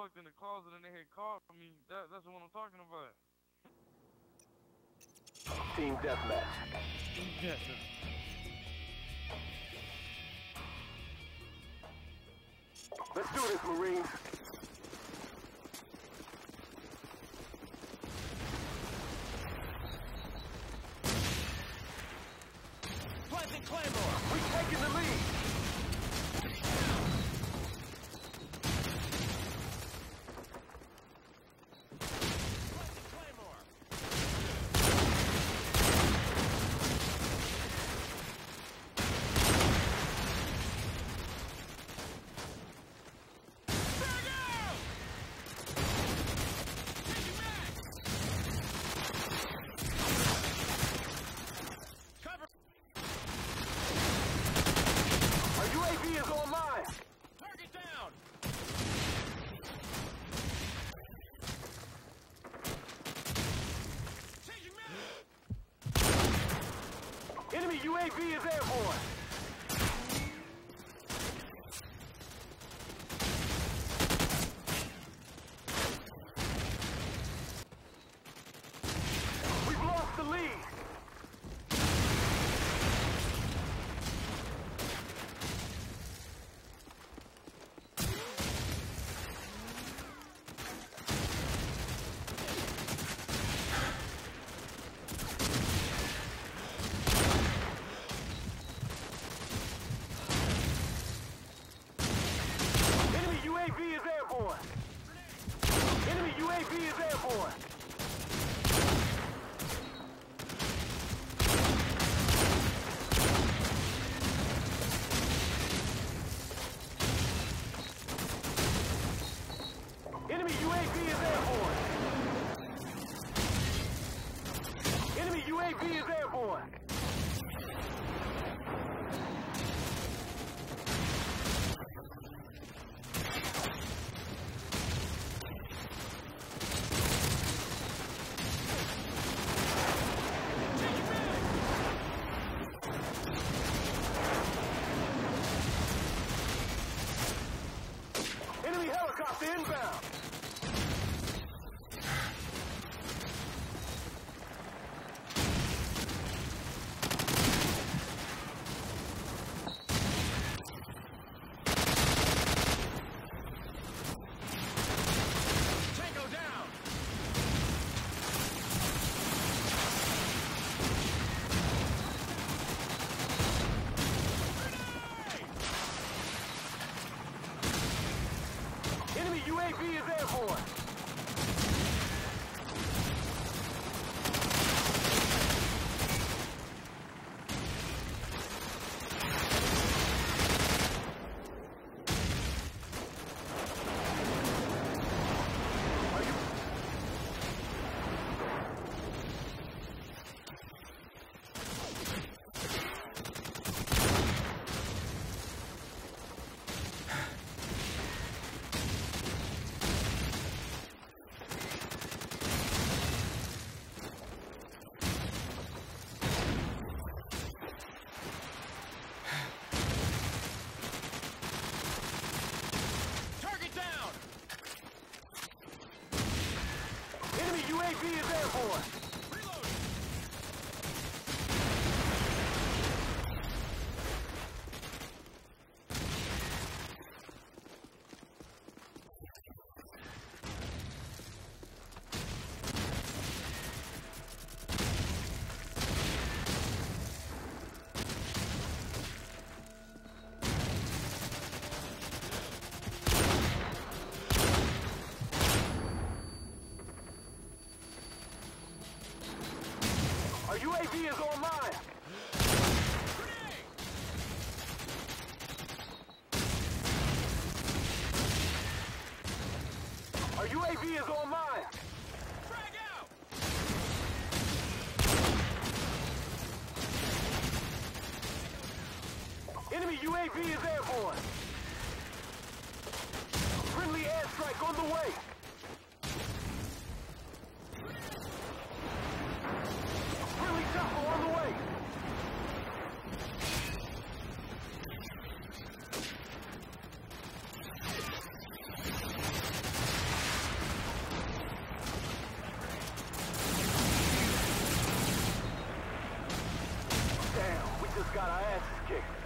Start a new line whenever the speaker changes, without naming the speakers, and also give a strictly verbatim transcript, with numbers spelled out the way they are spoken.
looked in the closet and they had called for me. That, that's what I'm talking about.
Team deathmatch.
Team deathmatch.
Let's do this, Marines.
Planting Claymore!
We're taking the lead! Enemy U A V is airborne! We've lost the lead! U A V is airborne! Enemy U A V is airborne! Enemy U A V is airborne! Enemy U A V is airborne! Enemy helicopter inbound!
Tango down!
Enemy U A V is airborne! Are you...
Target down!
Enemy U A V is airborne!
Reloading!
Our U A V is online!
Grenade!
Our U A V is online!
Frag out!
Enemy U A V is airborne! Friendly airstrike on the way! Friendly chopper on the way! got our asses kicked.